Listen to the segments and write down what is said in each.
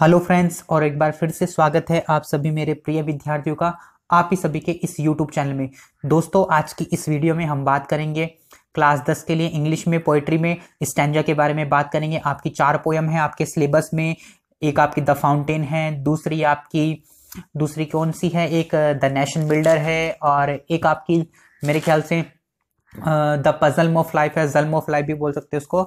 Hello friends, और एक बार फिर से स्वागत है आप सभी मेरे प्रिय विद्यार्थियों का आप ही सभी के इस यूट्यूब चैनल में। दोस्तों, आज की इस वीडियो में हम बात करेंगे क्लास 10 के लिए इंग्लिश में पोएट्री में स्टैंजा के बारे में बात करेंगे। आपकी 4 पोयम है आपके सिलेबस में। एक आपकी द फाउंटेन है, दूसरी कौन सी है, एक द नेशन बिल्डर है, और एक आपकी मेरे ख्याल से द पजल ऑफ लाइफ है, जल्म ऑफ लाइफ भी बोल सकते हैं उसको।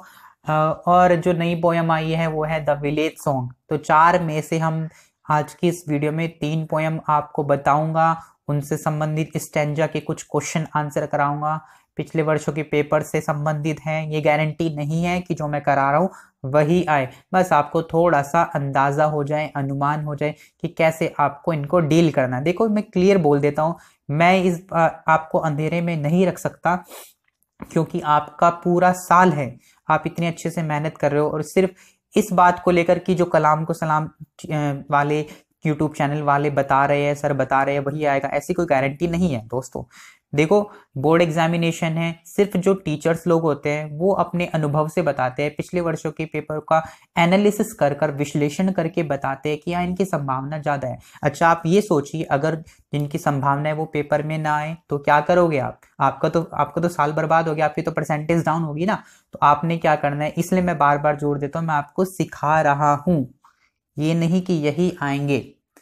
और जो नई पोयम आई है वो है द विलेज सॉन्ग। तो 4 में से हम आज की इस वीडियो में 3 पोयम आपको बताऊंगा, उनसे संबंधित स्टैंजा के कुछ क्वेश्चन आंसर कराऊंगा। पिछले वर्षों के पेपर से संबंधित हैं। ये गारंटी नहीं है कि जो मैं करा रहा हूँ वही आए, बस आपको थोड़ा सा अंदाजा हो जाए, अनुमान हो जाए कि कैसे आपको इनको डील करना है। देखो, मैं क्लियर बोल देता हूँ, मैं आपको अंधेरे में नहीं रख सकता, क्योंकि आपका पूरा साल है, आप इतने अच्छे से मेहनत कर रहे हो, और सिर्फ इस बात को लेकर कि जो कलाम को सलाम वाले यूट्यूब चैनल वाले बता रहे हैं, सर बता रहे हैं वही आएगा, ऐसी कोई गारंटी नहीं है। दोस्तों देखो, बोर्ड एग्जामिनेशन है, सिर्फ जो टीचर्स लोग होते हैं वो अपने अनुभव से बताते हैं, पिछले वर्षों के पेपर का एनालिसिस कर विश्लेषण करके बताते हैं कि यहाँ इनकी संभावना ज्यादा है। अच्छा, आप ये सोचिए, अगर जिनकी संभावना है वो पेपर में ना आए तो क्या करोगे आप? आपका तो साल बर्बाद हो गया, आपकी तो परसेंटेज डाउन होगी ना। तो आपने क्या करना है, इसलिए मैं बार बार जोर देता हूँ, मैं आपको सिखा रहा हूं, ये नहीं कि यही आएंगे।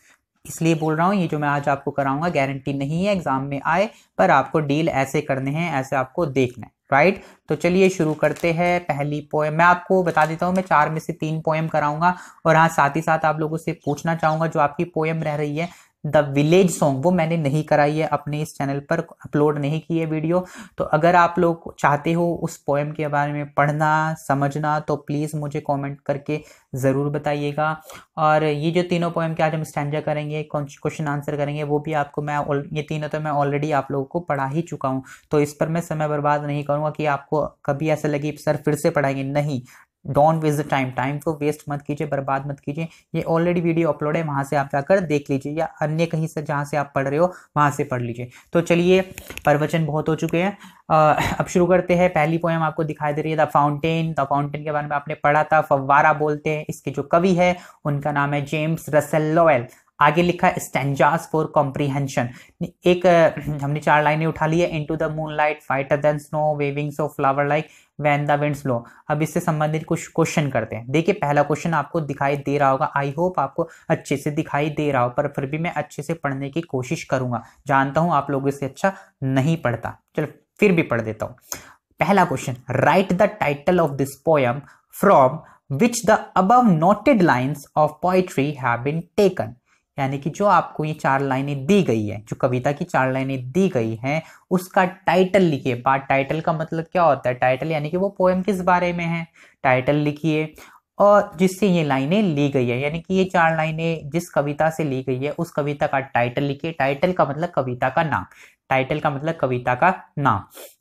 इसलिए बोल रहा हूँ, ये जो मैं आज आपको कराऊंगा गारंटी नहीं है एग्जाम में आए, पर आपको डील ऐसे करने हैं, ऐसे आपको देखना है, राइट। तो चलिए शुरू करते हैं। पहली पोएम मैं आपको बता देता हूँ, मैं 4 में से 3 पोएम कराऊंगा, और हाँ, साथ ही साथ आप लोगों से पूछना चाहूंगा, जो आपकी पोएम रह रही है द विलेज सॉन्ग, वो मैंने नहीं कराई है, अपने इस चैनल पर अपलोड नहीं की है वीडियो। तो अगर आप लोग चाहते हो उस पोएम के बारे में पढ़ना समझना, तो प्लीज़ मुझे कमेंट करके ज़रूर बताइएगा। और ये जो तीनों पोएम के आज हम स्टैंजा करेंगे, क्वेश्चन आंसर करेंगे, वो भी आपको ये तीनों तो मैं ऑलरेडी आप लोगों को पढ़ा ही चुका हूँ, तो इस पर मैं समय बर्बाद नहीं करूँगा कि आपको कभी ऐसा लगे सर फिर से पढ़ाएंगे। नहीं, डोंट वेस्ट द टाइम को वेस्ट मत कीजिए, बर्बाद मत कीजिए। ये ऑलरेडी वीडियो अपलोड है, वहां से आप जाकर देख लीजिए, या अन्य कहीं से जहां से आप पढ़ रहे हो वहां से पढ़ लीजिए। तो चलिए, प्रवचन बहुत हो चुके हैं, अब शुरू करते हैं। पहली पोएम आपको दिखाई दे रही है द फाउंटेन। द फाउंटेन के बारे में आपने पढ़ा था, फव्वारा बोलते हैं। इसके जो कवि है उनका नाम है जेम्स रसेल लोवेल। आगे लिखा है स्टैंजास फॉर कॉम्प्रीहेंशन। एक हमने 4 लाइनें उठा ली है। Into the moonlight, whiter than snow, wavings of flower like when the winds blow. अब इससे संबंधित कुछ क्वेश्चन करते हैं। देखिए, पहला क्वेश्चन आपको दिखाई दे रहा होगा, आई होप आपको अच्छे से दिखाई दे रहा हो, पर फिर भी मैं अच्छे से पढ़ने की कोशिश करूंगा। जानता हूं आप लोगों से अच्छा नहीं पढ़ता, चलो फिर भी पढ़ देता हूं। पहला question, write the title of this poem from which the above noted lines of poetry have been taken. यानी कि जो आपको ये 4 लाइनें दी गई है, जो कविता की 4 लाइनें दी गई हैं, उसका टाइटल लिखिए। बात टाइटल का मतलब क्या होता है? टाइटल यानी कि वो पोएम किस बारे में है, टाइटल लिखिए, और जिससे ये लाइनें ली गई है, यानी कि ये 4 लाइनें जिस कविता से ली गई है उस कविता का टाइटल लिखिए। टाइटल का मतलब कविता का नाम, टाइटल का मतलब कविता का नाम।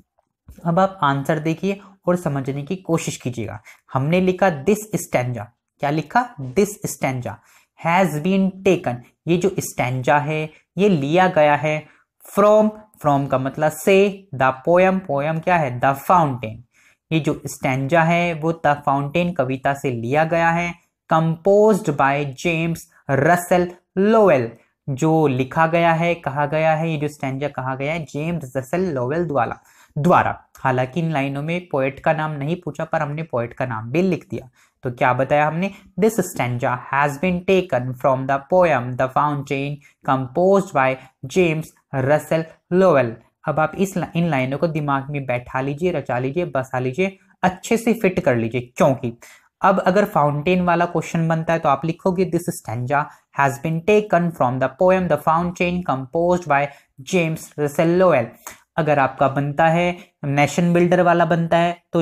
अब आप आंसर देखिए और समझने की कोशिश कीजिएगा। हमने लिखा दिस स्टैंजा, क्या लिखा? This stanza has been taken. ये जो स्टैंजा है ये लिया गया है फ्रॉम का मतलब से, द पोयम, पोयम क्या है? The fountain. ये जो स्टैंजा है वो द फाउंटेन कविता से लिया गया है। Composed by James Russell Lowell, जो लिखा गया है, कहा गया है, ये जो स्टैंजा कहा गया है जेम्स रसेल लोवेल द्वारा। हालांकि इन लाइनों में पोएट का नाम नहीं पूछा, पर हमने पोएट का नाम भी लिख दिया। तो क्या बताया हमने? This stanza has been taken from the poem the fountain composed by James Russell Lowell. अब आप इन लाइनों को दिमाग में बैठा लीजिए, रचा लीजिए, बसा लीजिए, अच्छे से फिट कर लीजिए, क्योंकि अब अगर फाउंटेन वाला क्वेश्चन बनता है तो आप लिखोगे this stanza has been taken from the poem the fountain composed by James Russell Lowell. अगर आपका बनता है नेशन बिल्डर वाला बनता है, तो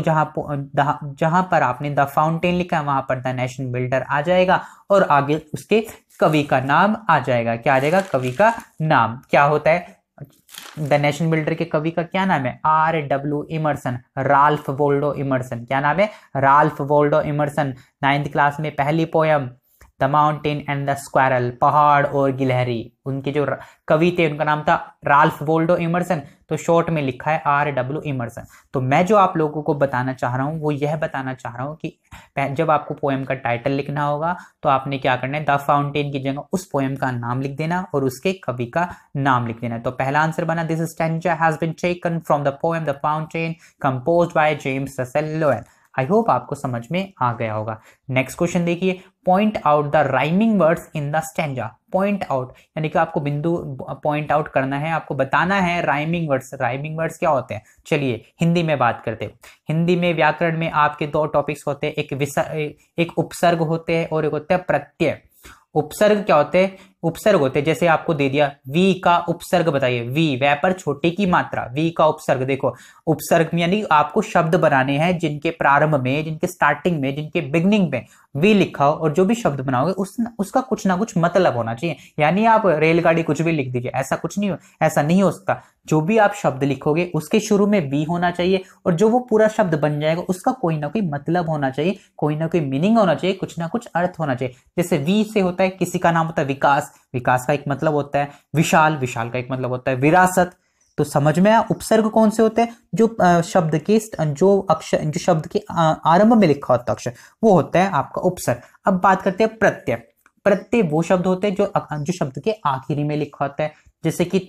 जहां पर आपने द फाउंटेन लिखा है वहां पर द नेशन बिल्डर आ जाएगा, और आगे उसके कवि का नाम आ जाएगा। क्या आ जाएगा? कवि का नाम। क्या होता है द नेशन बिल्डर के कवि का? क्या नाम है? R.W. Emerson, Ralph Waldo Emerson. क्या नाम है? Ralph Waldo immersion. 9th class में पहली poem the mountain and the squirrel, पहाड़ और गिलहरी। उनके जो कवि थे उनका नाम था राल्फ वोल्डो इमर्सन, तो शॉर्ट में लिखा है RW इमर्सन। तो मैं जो आप लोगों को बताना चाह रहा हूँ वो यह बताना चाह रहा हूँ कि जब आपको पोएम का टाइटल लिखना होगा तो आपने क्या करना है, द फाउंटेन की जगह उस पोएम का नाम लिख देना और उसके कवि का नाम लिख देना। तो पहला आंसर बना, this stanza has been taken from the poem the fountain composed by James Russell Lowell. I hope आपको समझ में आ गया होगा। नेक्स्ट क्वेश्चन देखिए, point out the rhyming words in the stanza. Point out यानी कि आपको बिंदु पॉइंट आउट करना है, आपको बताना है राइमिंग वर्ड्स। राइमिंग वर्ड्स क्या होते हैं, चलिए हिंदी में बात करते हैं। हिंदी में व्याकरण में आपके दो टॉपिक्स होते हैं, एक उपसर्ग होते हैं और एक होता है प्रत्यय। उपसर्ग क्या होते हैं, उपसर्ग होते हैं जैसे आपको दे दिया वी का उपसर्ग बताइए, वी वह पर छोटे की मात्रा, वी का उपसर्ग। देखो उपसर्ग में यानी आपको शब्द बनाने हैं जिनके प्रारंभ में, जिनके स्टार्टिंग में, जिनके बिगनिंग में वी लिखा हो, और जो भी शब्द बनाओगे उसका कुछ ना कुछ मतलब होना चाहिए। यानी आप रेलगाड़ी कुछ भी लिख दीजिए, ऐसा कुछ नहीं हो, ऐसा नहीं हो सकता। जो भी आप शब्द लिखोगे उसके शुरू में वी होना चाहिए और जो वो पूरा शब्द बन जाएगा उसका कोई ना कोई मतलब होना चाहिए, कोई ना कोई मीनिंग होना चाहिए, कुछ ना कुछ अर्थ होना चाहिए। जैसे वी से होता है किसी का नाम होता है विकास, विकास का एक मतलब होता है विशाल, विशाल का एक मतलब होता है विरासत। तो समझ में आया उपसर्ग कौन से होते हैं, जो शब्द के जो अक्षर, जो शब्द के आरंभ में लिखा होता है अक्षर, वो होता है आपका उपसर्ग। अब बात करते हैं प्रत्यय। प्रत्यय वो शब्द होते हैं जो शब्द के आखिरी में लिखा होता है, जैसे कि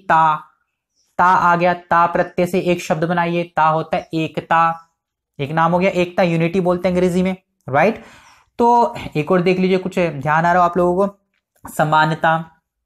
ता आ गया, ता प्रत्यय से एक शब्द बनाइए, ता होता है एकता, एक नाम हो गया एकता, यूनिटी बोलते हैं अंग्रेजी में, राइट। तो एक और देख लीजिए, कुछ ध्यान आ रहा हो आप लोगों को, समानता,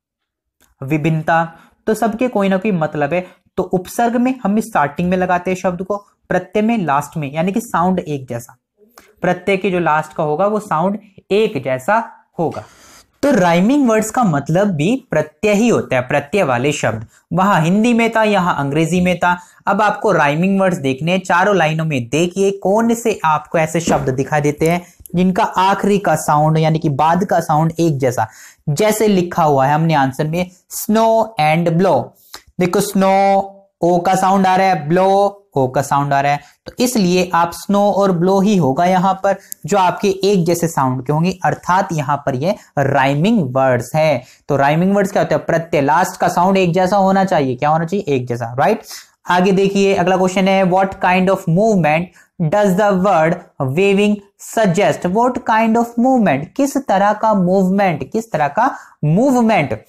विभिन्नता, तो सबके कोई ना कोई मतलब है। तो उपसर्ग में हम स्टार्टिंग में लगाते हैं शब्द को, प्रत्यय में लास्ट में, यानी कि साउंड एक जैसा। प्रत्यय के जो लास्ट का होगा वो साउंड एक जैसा होगा। तो राइमिंग वर्ड्स का मतलब भी प्रत्यय ही होता है, प्रत्यय वाले शब्द। वहां हिंदी में था, यहां अंग्रेजी में था। अब आपको राइमिंग वर्ड्स देखने हैं, चारों लाइनों में देखिए कौन से आपको ऐसे शब्द दिखाई देते हैं जिनका आखिरी का साउंड यानी कि बाद का साउंड एक जैसा। जैसे लिखा हुआ है हमने आंसर में, स्नो एंड ब्लो। देखो स्नो ओ का साउंड आ रहा है, ब्लो ओ का साउंड आ रहा है, तो इसलिए आप स्नो और ब्लो ही होगा यहां पर, जो आपके एक जैसे साउंड के होंगे, अर्थात यहां पर ये राइमिंग वर्ड्स है। तो राइमिंग वर्ड्स क्या होता है, प्रत्यय लास्ट का साउंड एक जैसा होना चाहिए, क्या होना चाहिए, एक जैसा, राइट। आगे देखिए अगला क्वेश्चन है, what kind of movement does the word waving suggest. What kind of movement, किस तरह का मूवमेंट, किस तरह का मूवमेंट।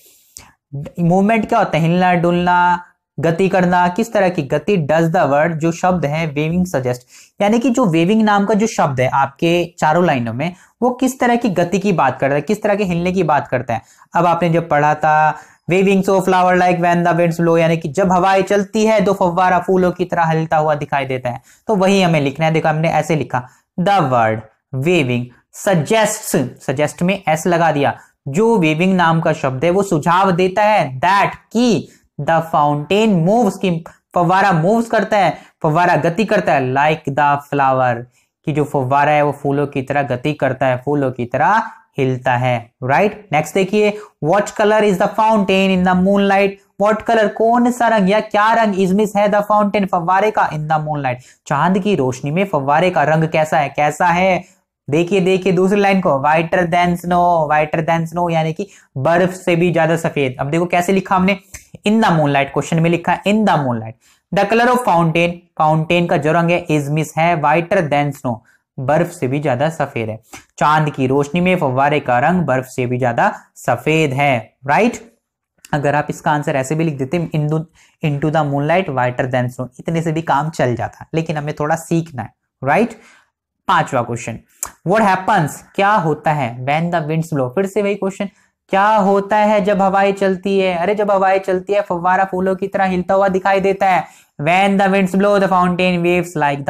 मूवमेंट क्या होता है, हिलना डुलना, गति करना, किस तरह की गति डज द वर्ड, जो शब्द है वेविंग सजेस्ट, यानी कि जो वेविंग नाम का जो शब्द है आपके चारों लाइनों में, वो किस तरह की गति की बात करता है, किस तरह के हिलने की बात करता है। अब आपने जब पढ़ा था waving so flower like when the winds blow, यानी कि जब हवाएं चलती है तो फव्वारा फूलों की तरह हिलता हुआ दिखाई देता है, तो वही हमें लिखना है। देखो हमने ऐसे लिखा, the word waving suggest, suggest में एस लगा दिया, जो वेविंग नाम का शब्द है वो सुझाव देता है, दैट की द फाउंटेन मूव्स, की फव्वारा मूव्स करता है, फव्वारा गति करता है, लाइक द फ्लावर, कि जो फव्वारा है वो फूलों की तरह गति करता है, फूलों की तरह हिलता है, राइट। नेक्स्ट देखिए, what colour is the fountain in the moonlight. What colour, कौन सा रंग या क्या रंग इज मिस है द फाउंटेन, फव्वारे का, इन द मूनलाइट, चांद की रोशनी में फव्वारे का रंग कैसा है, कैसा है। देखिए देखिए दूसरी लाइन को, whiter than snow, whiter than snow, यानी कि बर्फ से भी ज्यादा सफेद। अब देखो कैसे लिखा हमने, इन द मूनलाइट, क्वेश्चन में लिखा in the moonlight. The colour of fountain, fountain का जो रंग है इज मिस है वाइटर देन स्नो, बर्फ से भी ज्यादा सफेद है। चांद की रोशनी में फव्वारे का रंग बर्फ से भी ज्यादा सफेद है, राइट। अगर आप इसका आंसर ऐसे भी लिख देते, into the moonlight whiter than snow, इतने से भी काम चल जाता, लेकिन हमें थोड़ा सीखना है, राइट। पांचवा क्वेश्चन, व्हाट हैपेंस, क्या होता है, व्हेन द विंड्स ब्लो, फिर से वही क्वेश्चन, क्या होता है जब हवाएं चलती है। अरे जब हवाएं चलती है फव्वारा फूलों की तरह हिलता हुआ दिखाई देता है। When the winds blow the fountain waves like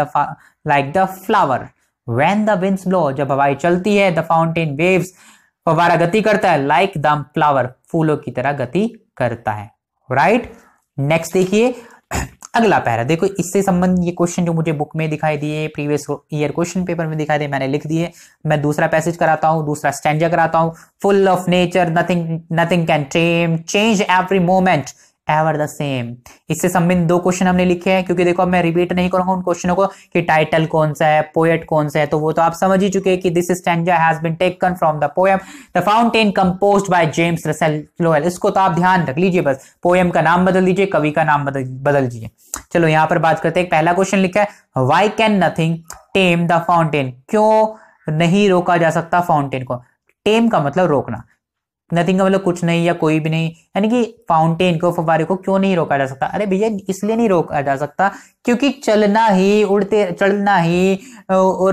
the flower. When the winds blow, जब हवाएं चलती है, द फाउंटेन वेव्स, फव्वारा गति करता है, लाइक द फ्लावर, फूलों की तरह गति करता है, राइट। नेक्स्ट देखिए अगला पैरा, देखो इससे संबंधित ये क्वेश्चन जो मुझे बुक में दिखाई दिए, प्रीवियस ईयर क्वेश्चन पेपर में दिखाई दिए, मैंने लिख दिए। मैं दूसरा पैसेज कराता हूँ, दूसरा स्टैंजा कराता हूँ। Full of nature, nothing can tame, change every moment ever the same. इससे संबंधित दो क्वेश्चन हमने लिखे हैं, क्योंकि देखो अब मैं रिपीट नहीं करूंगा उन क्वेश्चनों को कि टाइटल कौन सा है, पोएट कौन सा है, तो वो तो आप समझ ही चुके हैं कि this stanza has been taken from the poem the fountain composed by James Russell Lowell. इसको तो आप ध्यान रख लीजिए, बस पोएम का नाम बदल दीजिए, कवि का नाम बदल दीजिए। चलो यहाँ पर बात करते हैं। पहला क्वेश्चन लिखा है, why can nothing tame the fountain, क्यों नहीं रोका जा सकता फाउंटेन को। टेम का मतलब रोकना, नथिंग का मतलब कुछ नहीं या कोई भी नहीं, यानी कि फाउंटेन को, फव्वारे को क्यों नहीं रोका जा सकता। अरे भैया इसलिए नहीं रोका जा सकता क्योंकि चलना ही, उड़ते चलना ही और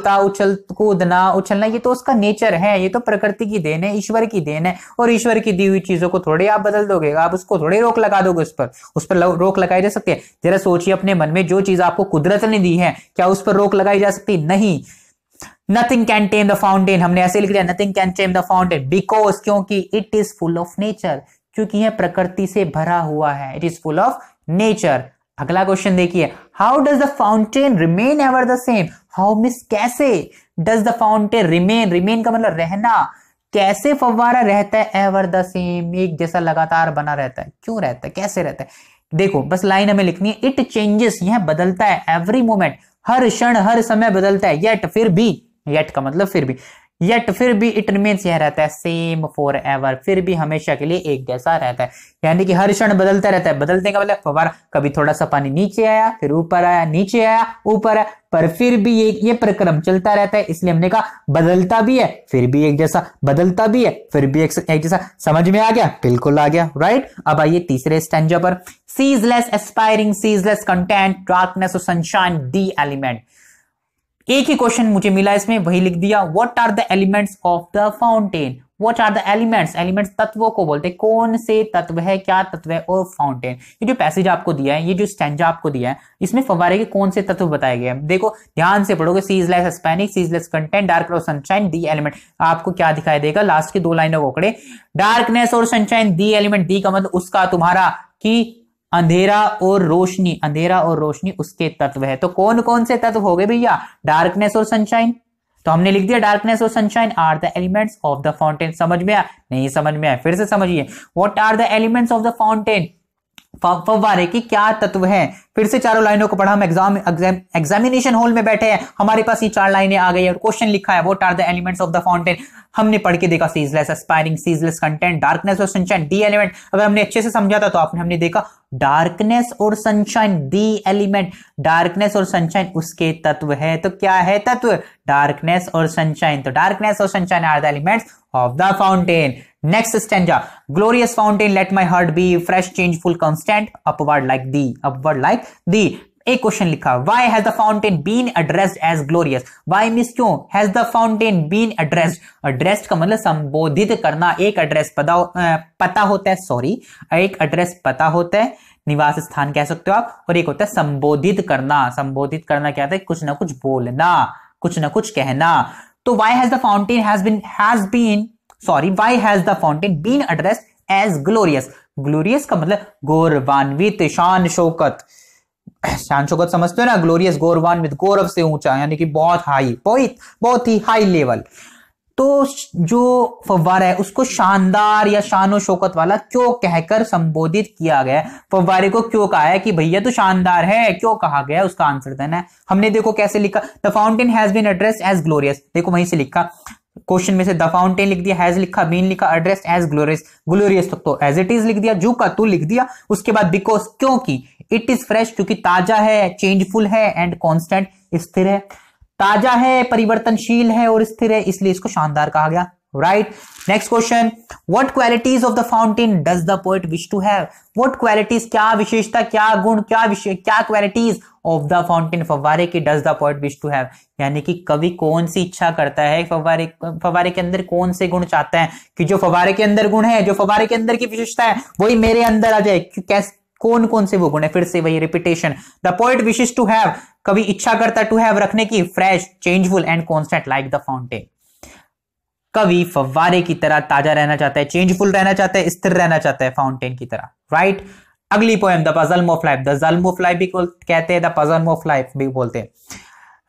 कूदना उछलना ये तो उसका नेचर है, ये तो प्रकृति की देन है, ईश्वर की देन है। और ईश्वर की दी हुई चीजों को थोड़े आप बदल दोगे, आप उसको थोड़े रोक लगा दोगे, उस पर रोक लगाई जा सकती है। जरा सोचिए अपने मन में, जो चीज आपको कुदरत ने दी है क्या उस पर रोक लगाई जा सकती? नहीं। Nothing can tame the fountain, हमने ऐसे लिख दिया, nothing can tame the fountain because, क्योंकि it is full of nature, क्योंकि यह प्रकृति से भरा हुआ है, it is full of nature। अगला क्वेश्चन देखिए, how does the fountain remain ever the same? How miss कैसे does the fountain remain का मतलब रहना, कैसे फव्वारा रहता है ever the same, एक जैसा लगातार बना रहता है, क्यों रहता है, कैसे रहता है। देखो बस लाइन हमें लिखनी है, it changes, यह बदलता है, every moment, हर क्षण हर समय बदलता है, yet फिर भी, येट का मतलब फिर भी, येट फिर भी इट रिमेन्स यह रहता है, सेम फॉर एवर, फिर भी हमेशा के लिए एक जैसा रहता है, यानी कि हर क्षण बदलता रहता है। बदलने का मतलब फव्वारा, कभी थोड़ा सा पानी नीचे आया, फिर ऊपर आया, नीचे आया, ऊपर आया, पर फिर भी ये प्रक्रम चलता रहता है, इसलिए हमने कहा बदलता भी है फिर भी एक जैसा, बदलता भी है फिर भी एक जैसा। समझ में आ गया? बिल्कुल आ गया, राइट। अब आइए तीसरे स्टैंजा पर, ceaseless aspiring, ceaseless content, darkness और सनशाइन, दी एलिमेंट। एक ही क्वेश्चन मुझे मिला इसमें, वही लिख दिया, what are the elements of the fountain. What are the elements, elements तत्वों को बोलते हैं, कौन से तत्व है, क्या तत्व है। और फाउंटेन, ये जो पैसेज आपको दिया है, ये जो स्टैंजा आपको दिया है, इसमें फव्वारे के कौन से तत्व बताए गए हैं। देखो ध्यान से पढ़ोगे, ceaseless aspiring, ceaseless content, dark और सनशाइन, दी एलिमेंट। आपको क्या दिखाई देगा, लास्ट की दो लाइनों को पकड़े, डार्कनेस और सनशाइन, दी एलिमेंट। दी का मतलब उसका, तुम्हारा, कि अंधेरा और रोशनी, अंधेरा और रोशनी उसके तत्व है। तो कौन कौन से तत्व हो गए भैया, डार्कनेस और सनशाइन। तो हमने लिख दिया, डार्कनेस और sunshine are the elements of the fountain. समझ में आया? नहीं समझ में आया, फिर से समझिए, what are the elements of the fountain, फव्वारे की क्या तत्व है। फिर से चारों लाइनों को पढ़ा, हम एग्जामिनेशन हॉल में बैठे हैं, हमारे पास ये चार लाइनें आ गई और क्वेश्चन लिखा है, what are the elements of the fountain. हमने पढ़ के देखा, ceaseless aspiring, ceaseless content, darkness और सनशाइन, डी एलिमेंट। अगर हमने अच्छे से समझा था तो हमने देखा डार्कनेस और सनशाइन, दी एलिमेंट, डार्कनेस और सनशाइन उसके तत्व है। तो क्या है तत्व, डार्कनेस और सनशाइन। तो डार्कनेस और sunshine are the elements of the fountain. Next stanza, glorious fountain, let my heart be fresh, changeful, constant, upward like the, upward like the. एक क्वेश्चन लिखा, why has the fountain been addressed as glorious? why means क्यों, has the fountain been addressed? addressed का मतलब संबोधित करना। एक address पता होता है, सॉरी, एक एड्रेस पता होता है, निवास स्थान कह सकते हो आप, और एक होता है संबोधित करना। संबोधित करना क्या होता है, कुछ ना कुछ बोलना, कुछ ना कुछ कहना। तो why has the fountain why has the fountain been addressed as glorious? glorious का मतलब गौरवान्वित, शान शौकत। शान शौकत समझते हो ना, ग्लोरियस, गौरवान्वित, गौरव से ऊंचा, यानी कि बहुत हाई, बहुत ही हाई लेवल। तो जो फव्वारा है उसको शानदार या शानो शौकत वाला क्यों कहकर संबोधित किया गया, फव्वारे को क्यों कहा है कि भैया तो शानदार है, क्यों कहा गया, उसका आंसर देना है। हमने देखो कैसे लिखा, the fountain has been addressed as glorious. देखो वहीं से लिखा, क्वेश्चन में से द फाउंटेन लिख दिया, हैज लिखा, बीन लिखा, एड्रेस्ड एज ग्लोरियस। ग्लोरियस तो एज इट इज लिख दिया, जू का तू लिख दिया। उसके बाद बिकॉज, क्योंकि, इट इज फ्रेश, क्योंकि ताजा है, चेंजफुल है, एंड कांस्टेंट, स्थिर है। ताजा है, परिवर्तनशील है और स्थिर है, इसलिए इसको शानदार कहा गया, right. Next question, what qualities of the fountain does the poet wish to have? What qualities, क्या विशेषता, क्या गुण, क्या क्वालिटीज ऑफ द फाउंटेन, फव्वारे की, does the poet wish to have, यानी कि कवि कौन सी इच्छा करता है, फव्वारे के अंदर कौन से गुण चाहता है, कि जो फव्वारे के अंदर गुण है, जो फव्वारे के अंदर की विशेषता है वही मेरे अंदर आ जाए। कौन कौन से वो गुण है, फिर से वही repetition, the poet wishes to have, कभी इच्छा करता टू हैव रखने की, fresh, changeful and constant like the fountain. कवि फव्वारे की तरह ताजा रहना चाहता है, चेंजफुल रहना चाहता है, स्थिर रहना चाहता है, फाउंटेन की तरह, राइट। अगली poem, the puzzle of life, the psalm of life भी कहते हैं, द पजल ऑफ लाइफ भी बोलते हैं।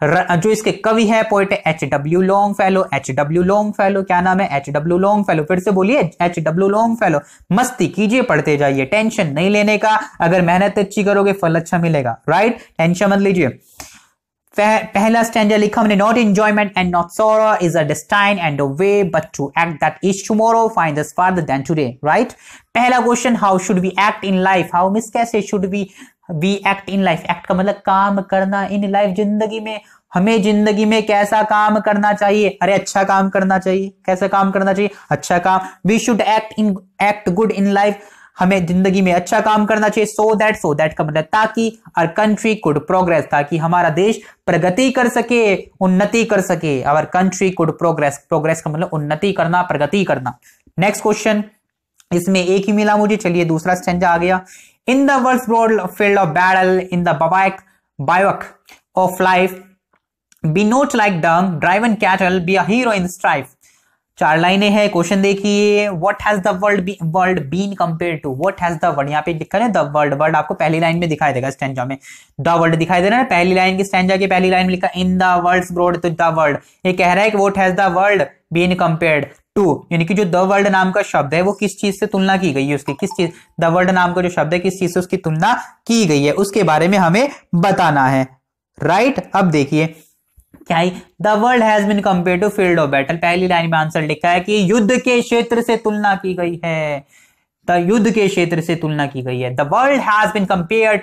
जो इसके कवि है पोइट है H.W. लॉन्गफेलो। H.W. लॉन्गफेलो, क्या नाम है? H.W. लॉन्गफेलो। फिर से बोलिए, H.W. लॉन्गफेलो। मस्ती कीजिए, पढ़ते जाइए, टेंशन नहीं लेने का। अगर मेहनत अच्छी करोगे फल अच्छा मिलेगा, राइट? टेंशन मत लीजिए। पहला स्टैंजा लिखा हमने, not enjoyment and not sorrow is a destine and a way but to act that is tomorrow find us farther than today, right? पहला question, how should we act in life? How means कैसे should we act in life? Act का मतलब काम करना, in life जिंदगी में हमें जिंदगी में कैसा काम करना चाहिए? अरे अच्छा काम करना चाहिए। कैसा काम करना चाहिए? अच्छा काम। We should act good in life, हमें जिंदगी में अच्छा काम करना चाहिए। सो दैट का मतलब ताकि, आवर कंट्री कुड प्रोग्रेस, ताकि हमारा देश प्रगति कर सके, उन्नति कर सके। Our country could progress, progress का मतलब उन्नति करना, प्रगति करना। नेक्स्ट क्वेश्चन, इसमें एक ही मिला मुझे, चलिए दूसरा स्टैंजा आ गया। In the world's broad field of battle, in the bivouac of life, be not like dumb driven cattle, be a hero in strife. 4 लाइनें हैं। क्वेश्चन देखिए, what has the world been compare to? What has the world, यहाँ पे लिखा है the world, world आपको पहली line में दिखाई देगा, स्टैंजा में द वर्ल्ड दिखाई दे रहा है। पहली लाइन की स्टैंजा की पहली लाइन में लिखा इन द वर्ल्ड्स ब्रॉड, तो द वर्ल्ड ये कह रहा है कि what has the world been compared to, यानी कि जो द वर्ल्ड नाम का शब्द है वो किस चीज से तुलना की गई है उसकी, किस चीज, द वर्ल्ड नाम का जो शब्द है किस चीज से उसकी तुलना की गई है, उसके बारे में हमें बताना है, राइट? अब देखिए क्या है, the world has been compared to field of battle. पहली लाइन में आंसर लिखा है कि युद्ध के क्षेत्र से तुलना की गई है, द युद्ध के क्षेत्र से तुलना की गई है। The world has been compared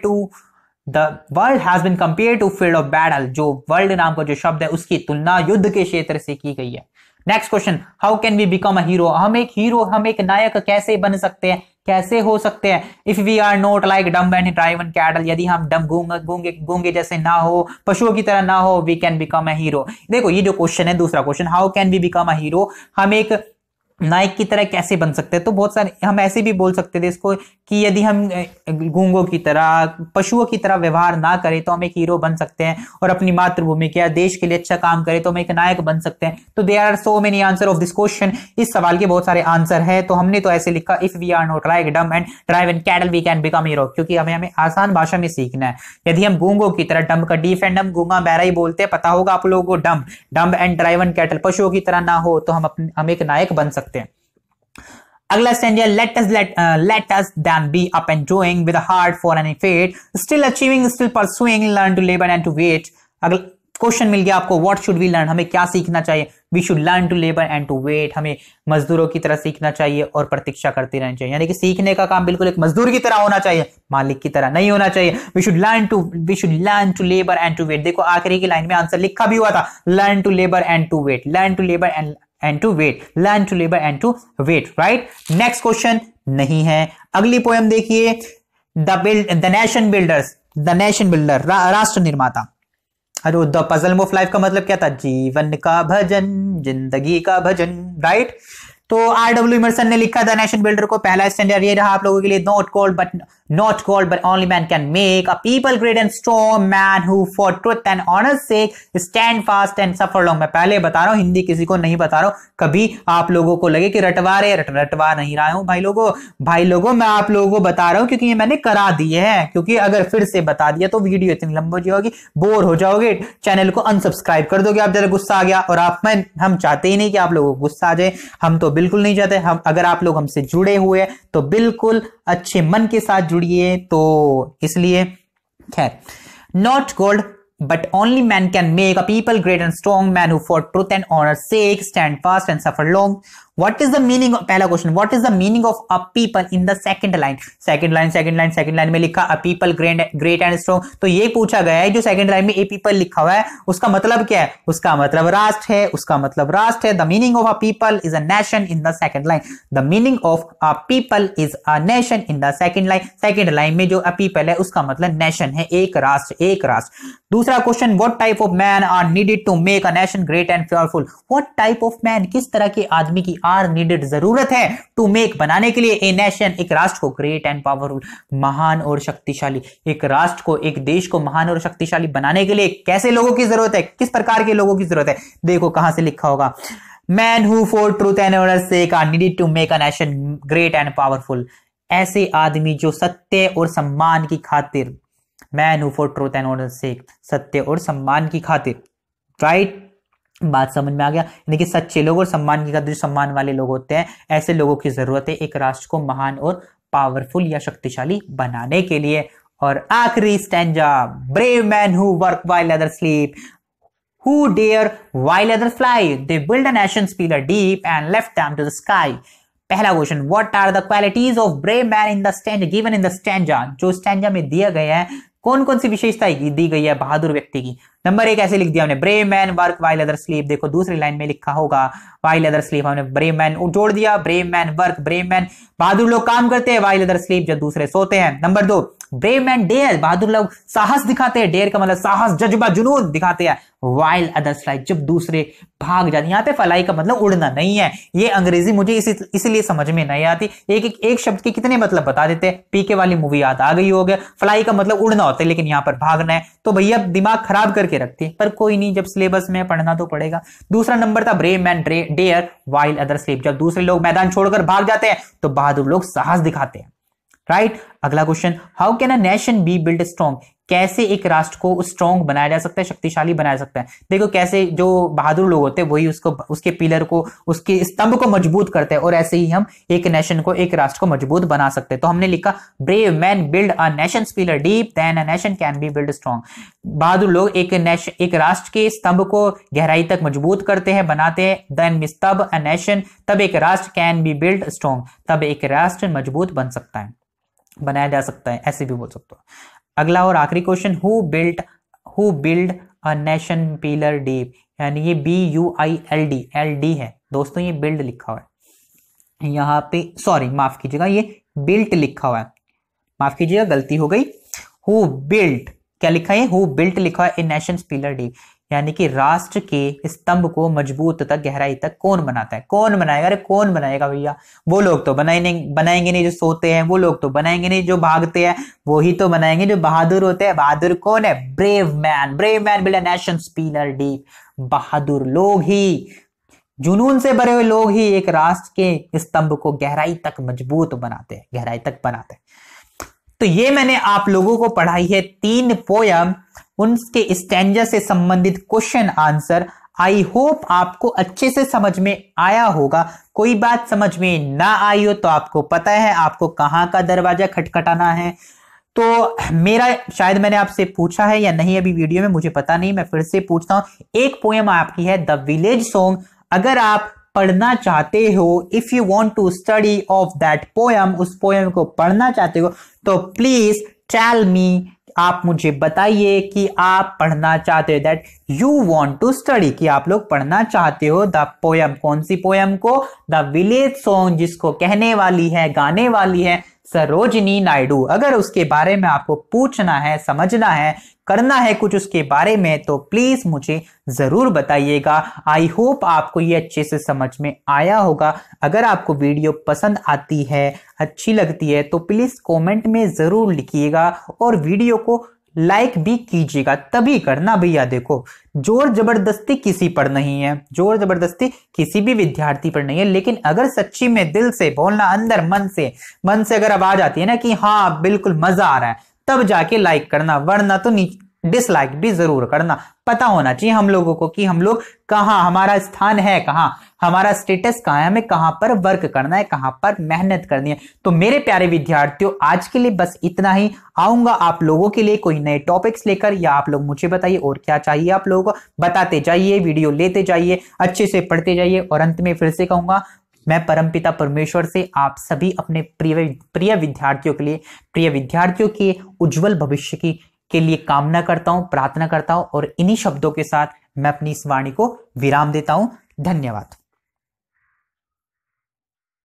to field of battle, जो वर्ल्ड नाम का जो शब्द है उसकी तुलना युद्ध के क्षेत्र से की गई है। Next question, how can we become a hero? हम एक नायक कैसे बन सकते हैं, कैसे हो सकते हैं? If we are not like dumb and driven cattle, यदि हम डम गूंगे जैसे ना हो, पशुओं की तरह ना हो, we can become a hero. देखो ये जो क्वेश्चन है, दूसरा question, how can we become a hero, हम एक नायक की तरह कैसे बन सकते हैं? तो बहुत सारे हम ऐसे भी बोल सकते थे इसको कि यदि हम गूंगों की तरह, पशुओं की तरह व्यवहार ना करें तो हम एक हीरो बन सकते हैं, और अपनी मातृभूमि के या देश के लिए अच्छा काम करें तो हम एक नायक बन सकते हैं। तो there are so many answer of this question, इस सवाल के बहुत सारे आंसर है। तो हमने तो ऐसे लिखा, if we are not like dumb and driven cattle we can become hero, क्योंकि हमें आसान भाषा में सीखना है। यदि हम गूंगों की तरह, डम का डीफ एंड डम, गूंगा बहरा ही बोलते हैं, पता होगा आप लोगों को, डम एंड ड्राइवन कैटल, पशुओं की तरह ना हो तो हम एक नायक बन सकते हैं। अगला stanza, let us then be up and doing with a heart for any fate, still achieving, still pursuing, learn to labor and to wait। अगला क्वेश्चन मिल गया आपको, what should we learn, हमें क्या सीखना चाहिए? we should learn to labor and to wait, हमें मजदूरों की तरह सीखना चाहिए और प्रतीक्षा करते रहना चाहिए। यानी कि सीखने का काम बिल्कुल एक मजदूर की तरह होना चाहिए, मालिक की तरह नहीं होना चाहिए। we should learn to labor and to wait। देखो आखिरी की लाइन में आंसर लिखा भी हुआ था, learn to labor and to wait, learn to labor and to wait, learn to labor and to wait, right? next question नहीं है। अगली पोएम देखिए, the nation builder, राष्ट्र निर्माता। अरे द पजल ऑफ लाइफ का मतलब क्या था? जीवन का भजन, जिंदगी का भजन, राइट? तो R.W. इमर्सन ने लिखा द नेशन बिल्डर को। पहला स्टैंडर्ड ये रहा आप लोगों के लिए, not called but only man can make a people great and strong, man who for truth and honor's sake stand fast and suffer long। मैं पहले बता रहा हूँ, हिंदी किसी को नहीं बता रहा हूँ, कभी आप लोगों को लगे कि रटवा नहीं रहा हूँ भाई लोगों, मैं आप लोगों को बता रहा हूँ क्योंकि ये मैंने करा दिए हैं, क्योंकि अगर फिर से बता दिया तो वीडियो इतनी लंबी होगी, बोर हो जाओगे, चैनल को अनसब्सक्राइब कर दोगे आप, जरा गुस्सा आ गया। और हम चाहते ही नहीं कि आप लोगों को गुस्सा आ जाए, हम तो बिल्कुल नहीं चाहते। हम अगर आप लोग हमसे जुड़े हुए तो बिल्कुल अच्छे मन के साथ जुड़िए। तो इसलिए खैर, not gold but only man can make a people great and strong, man who for truth and honor's sake stand fast and suffer long। What is the meaning of, पहला question, what is the meaning of a people in the second line में लिखा a people great and strong। तो ये पूछा गया है, जो second line में a people लिखा हुआ है उसका मतलब क्या है? उसका मतलब राष्ट्र है, the meaning of a people is a nation in the second line, the meaning of a people is a nation in the second line। Second line में जो a people है उसका मतलब नेशन है, एक राष्ट्र। दूसरा question, what type of man are needed to make a nation great and powerful। what type of man, किस तरह के आदमी की आर नीडेड, जरूरत है, टू मेक, बनाने के लिए, ए नेशन, एक राष्ट्र को, ग्रेट एंड पावरफुल, महान और शक्तिशाली, एक राष्ट्र को, एक देश को महान और शक्तिशाली बनाने के लिए कैसे लोगों की जरूरत है, किस प्रकार के लोगों की जरूरत है? देखो कहां से लिखा होगा, man who for truth and honour sake are needed to make a nation great and powerful. ऐसे आदमी जो सत्य और सम्मान की खातिर, man who for truth and honour sake, सत्य और सम्मान की खातिर, राइट, बात समझ में आ गया। यानी कि सच्चे लोग और सम्मान की कदर जो सम्मान वाले लोग होते हैं, ऐसे लोगों की जरूरत है एक राष्ट्र को महान और पावरफुल या शक्तिशाली बनाने के लिए। और आखिरी stanza, brave man who work while others sleep, who dare while others fly, they build a nation's pillar deep and left them to the sky। पहला question, what are the qualities of brave man in the stanza given in the stanza, जो stanza में दिया गया है कौन कौन सी विशेषताएं दी गई है बहादुर व्यक्ति की। नंबर 1 ऐसे लिख दिया हमने, brave man work while other sleep. देखो दूसरी लाइन में लिखा होगा व्हाइल अदर स्लीप, हमने ब्रेव मैन जोड़ दिया, brave man work, brave man बहादुर लोग काम करते हैं, व्हाइल अदर स्लीप जब दूसरे सोते हैं। नंबर 2, ब्रेव मैन डेयर, बहादुर लोग साहस दिखाते हैं, डेयर का मतलब साहस, जज्बा, जुनून दिखाते हैं, व्हाइल अदर फ्लाई जब दूसरे भाग जाते हैं। यहाँ पे फ्लाई का मतलब उड़ना नहीं है, ये अंग्रेजी मुझे इसलिए समझ में नहीं आती, एक शब्द के कितने मतलब बता देते हैं। पीके वाली मूवी याद आ गई होगी, फ्लाई का मतलब उड़ना होता है लेकिन यहाँ पर भागना है, तो भैया दिमाग खराब करके रखते हैं, पर कोई नहीं, जब सिलेबस में पढ़ना तो पड़ेगा। दूसरा नंबर था brave man dare while other sleep, जब दूसरे लोग मैदान छोड़कर भाग जाते हैं तो बहादुर लोग साहस दिखाते हैं। राइट, अगला question, how can a nation be build strong, कैसे एक राष्ट्र को स्ट्रॉन्ग बनाया जा सकता है, शक्तिशाली बनाया जा सकता है। देखो कैसे जो बहादुर लोग होते हैं वही उसको, उसके पिलर को, उसके स्तंभ को मजबूत करते हैं, और ऐसे ही हम एक नेशन को, एक राष्ट्र को मजबूत बना सकते हैं। तो हमने लिखा brave man build a nations pillar deep then a nation can be build strong. बहादुर लोग एक राष्ट्र के स्तंभ को गहराई तक मजबूत करते हैं, बनाते हैं, देन तब अ नेशन, तब एक राष्ट्र कैन बी बिल्ड स्ट्रॉन्ग, तब एक राष्ट्र मजबूत बन सकता है, बनाया जा सकता है, ऐसे भी बोल सकते हो। अगला और आखिरी question, who build a nation pillar deep, यानी ये BUILD, LD है दोस्तों, ये बिल्ड लिखा हुआ है यहाँ पे, सॉरी माफ कीजिएगा, ये बिल्ट लिखा हुआ है, माफ कीजिएगा गलती हो गई। हु बिल्ट, क्या लिखा है, हु बिल्ट लिखा है ए नेशंस पिलर डीप, यानी कि राष्ट्र के स्तंभ को मजबूत तक, गहराई तक कौन बनाता है, कौन बनाएगा, अरे कौन बनाएगा भैया, वो लोग तो बनाएंगे नहीं जो सोते हैं, वो लोग तो बनाएंगे नहीं जो भागते हैं, वो ही तो बनाएंगे जो बहादुर होते हैं। बहादुर कौन है, brave man build a nations pillar deep, बहादुर लोग ही, जुनून से भरे हुए लोग ही एक राष्ट्र के स्तंभ को गहराई तक मजबूत बनाते हैं, गहराई तक बनाते हैं। तो ये मैंने आप लोगों को पढ़ाई है 3 पोयम, उनके स्टैंजा से संबंधित क्वेश्चन आंसर। आई होप आपको अच्छे से समझ में आया होगा। कोई बात समझ में ना आई हो तो आपको पता है आपको कहां का दरवाजा खटखटाना है। तो मेरा, शायद मैंने आपसे पूछा है या नहीं अभी वीडियो में, मुझे पता नहीं, मैं फिर से पूछता हूं। एक पोयम आपकी है द विलेज सॉन्ग, अगर आप पढ़ना चाहते हो, if you want to study of that poem, उस पोयम को पढ़ना चाहते हो तो प्लीज टेल मी, आप मुझे बताइए कि आप पढ़ना चाहते हो, that you want to study, कि आप लोग पढ़ना चाहते हो द पोयम, कौन सी पोयम को, द विलेज सॉन्ग, जिसको कहने वाली है, गाने वाली है सरोजिनी नायडू। अगर उसके बारे में आपको पूछना है, समझना है, करना है कुछ उसके बारे में, तो प्लीज मुझे जरूर बताइएगा। आई होप आपको ये अच्छे से समझ में आया होगा। अगर आपको वीडियो पसंद आती है, अच्छी लगती है, तो प्लीज कमेंट में जरूर लिखिएगा और वीडियो को लाइक भी कीजिएगा। तभी करना भैया, देखो जोर जबरदस्ती किसी पर नहीं है, जोर जबरदस्ती किसी भी विद्यार्थी पर नहीं है, लेकिन अगर सच्ची में दिल से बोलना, अंदर मन से अगर आवाज आती है ना कि हाँ बिल्कुल मजा आ रहा है, तब जाके लाइक करना, वरना तो डिसलाइक भी जरूर करना। पता होना चाहिए हम लोगों को कि हम लोग कहाँ, हमारा स्थान है कहाँ, हमारा स्टेटस कहाँ है, हमें कहाँ पर वर्क करना है, कहाँ पर मेहनत करनी है। तो मेरे प्यारे विद्यार्थियों, आज के लिए बस इतना ही। आऊंगा आप लोगों के लिए कोई नए टॉपिक्स लेकर, या आप लोग मुझे बताइए और क्या चाहिए आप लोगों को, बताते जाइए, वीडियो लेते जाइए, अच्छे से पढ़ते जाइए। और अंत में फिर से कहूंगा, मैं परमपिता परमेश्वर से आप सभी अपने प्रिय विद्यार्थियों के लिए, प्रिय विद्यार्थियों के उज्जवल भविष्य के लिए कामना करता हूं, प्रार्थना करता हूं, और इन्हीं शब्दों के साथ मैं अपनी इस वाणी को विराम देता हूं। धन्यवाद।